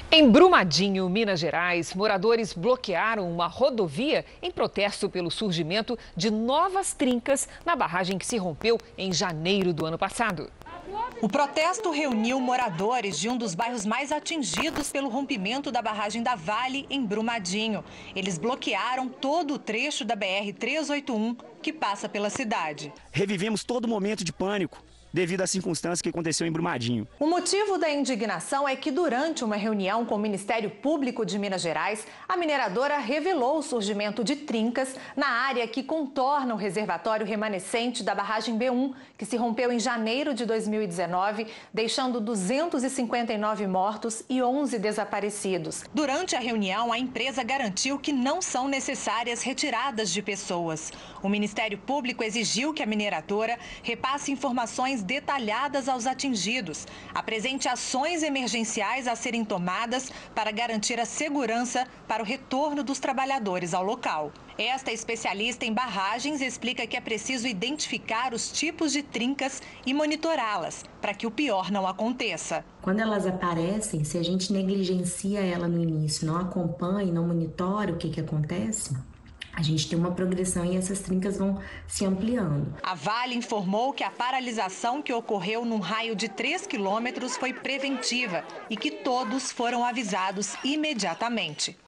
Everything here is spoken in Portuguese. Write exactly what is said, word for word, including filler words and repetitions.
Em Brumadinho, Minas Gerais, moradores bloquearam uma rodovia em protesto pelo surgimento de novas trincas na barragem que se rompeu em janeiro do ano passado. O protesto reuniu moradores de um dos bairros mais atingidos pelo rompimento da barragem da Vale, em Brumadinho. Eles bloquearam todo o trecho da B R trezentos e oitenta e um que passa pela cidade. Revivemos todo momento de pânico devido à circunstância que aconteceu em Brumadinho. O motivo da indignação é que, durante uma reunião com o Ministério Público de Minas Gerais, a mineradora revelou o surgimento de trincas na área que contorna o reservatório remanescente da barragem B um, que se rompeu em janeiro de dois mil e dezenove, deixando duzentos e cinquenta e nove mortos e onze desaparecidos. Durante a reunião, a empresa garantiu que não são necessárias retiradas de pessoas. O Ministério Público exigiu que a mineradora repasse informações detalhadas aos atingidos, apresente ações emergenciais a serem tomadas para garantir a segurança para o retorno dos trabalhadores ao local. Esta especialista em barragens explica que é preciso identificar os tipos de trincas e monitorá-las para que o pior não aconteça. Quando elas aparecem, se a gente negligencia ela no início, não acompanha, não monitora o que que acontece, a gente tem uma progressão e essas trincas vão se ampliando. A Vale informou que a paralisação que ocorreu num raio de três quilômetros foi preventiva e que todos foram avisados imediatamente.